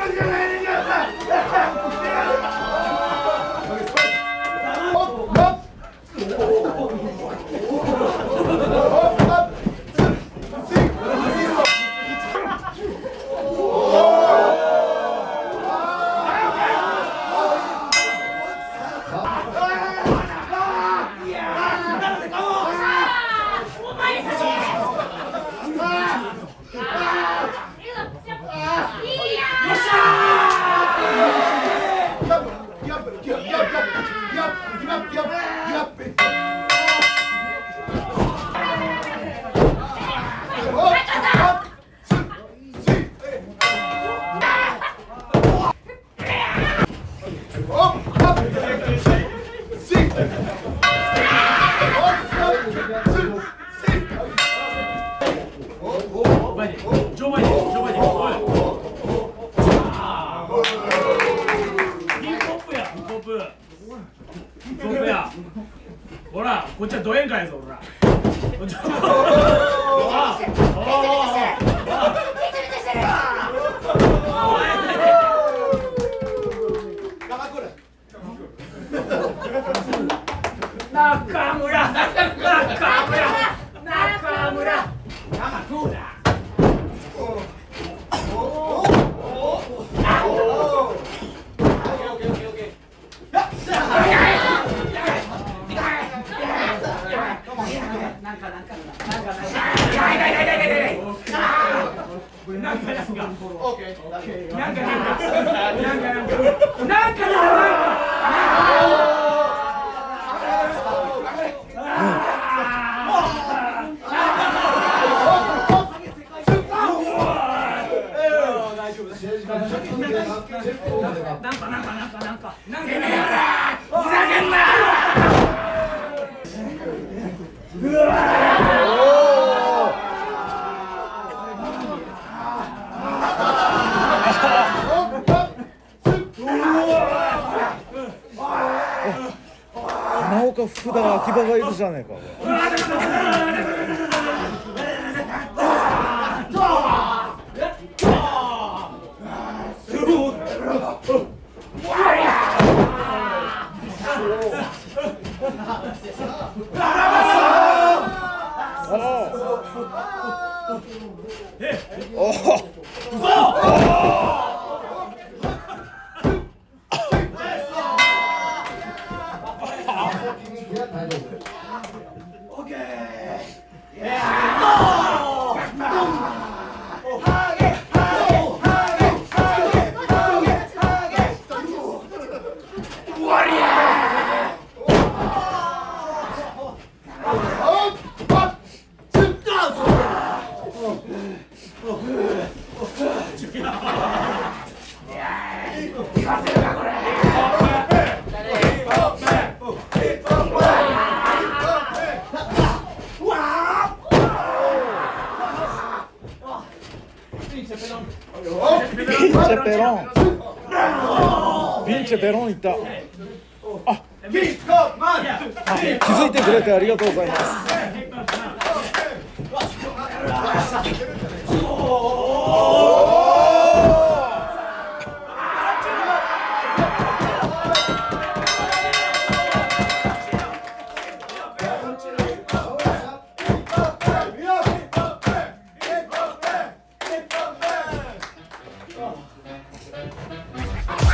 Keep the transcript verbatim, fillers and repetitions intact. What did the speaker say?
ほら、こっちはドエンかいぞ、ほら。中村、中村、中村、中村。なんかなんかなんかなんかないないないないないない。なんかなんか。オッケー。なんかなんかなんかなんかなんかなんか。なんかなんかなんかなんかなんかふざけんな。うわ花岡福田秋葉がいるじゃねえか。ピンチェペロンいった。あ、気づいてくれてありがとうございます。 あ